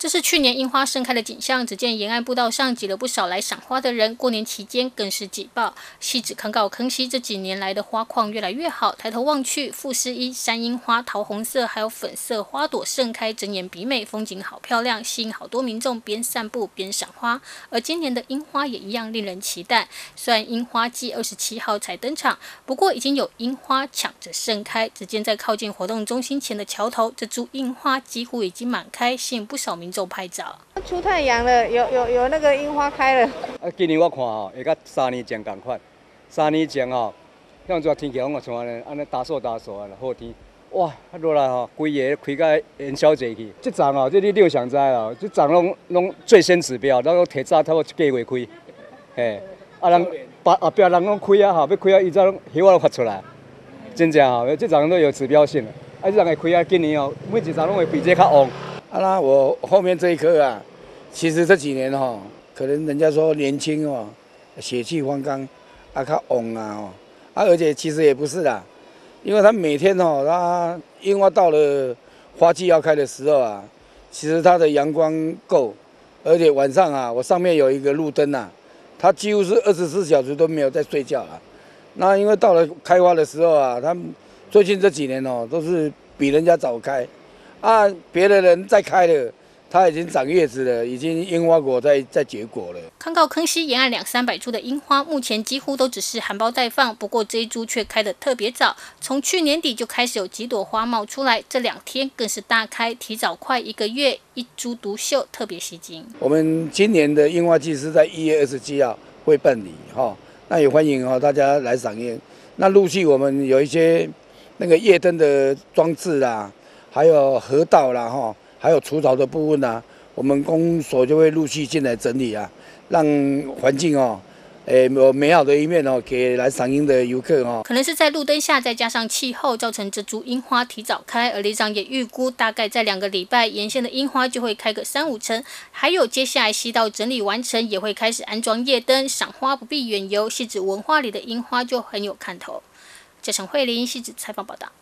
这是去年樱花盛开的景象，只见沿岸步道上挤了不少来赏花的人。过年期间更是挤爆。汐止康告坑溪这几年来的花况越来越好，抬头望去，富士一山樱花桃红色还有粉色花朵盛开，争妍比美，风景好漂亮，吸引好多民众边散步边赏花。而今年的樱花也一样令人期待。虽然樱花季27号才登场，不过已经有樱花抢着盛开。只见在靠近活动中心前的桥头，这株樱花几乎已经满开，吸引不少民众拍照。 出太阳了，有那个樱花开了。 今年我看会甲3年前同款。3年前向遮天气好像安尼打扫好天。哇，落来规个开到元宵节去。这站这你有想知这站拢最先指标，咱提早差不多1个月开。嘿，人后壁人拢开要开伊早叶都发出来。真正这站都有指标性的。这站会开今年每一站拢会比这较旺。 那我后面这一棵其实这几年可能人家说年轻血气方刚较旺而且其实也不是啦，因为它每天它樱花到了花季要开的时候其实它的阳光够，而且晚上我上面有一个路灯它几乎是24小时都没有在睡觉那因为到了开花的时候它最近这几年都是比人家早开。别的人在开了，它已经长叶子了，已经樱花果在结果了。 康告坑溪沿岸200-300株的樱花，目前几乎都只是含苞待放，不过这一株却开得特别早，从去年底就开始有几朵花冒出来，这2天更是大开，提早快1个月，一株独秀，特别吸睛。 我们今年的樱花季是在1月27号会办理那也欢迎大家来赏樱。那陆续我们有一些那个夜灯的装置还有河道还有除草的部分我们公所就会陆续进来整理让环境有美好的一面给来赏樱的游客可能是在路灯下，再加上气候，造成这株樱花提早开。而里长也预估，大概在2个礼拜，沿线的樱花就会开个3-5成。还有接下来溪道整理完成，也会开始安装夜灯，赏花不必远游。汐止文化里的樱花就很有看头。嘉诚慧琳汐止采访报道。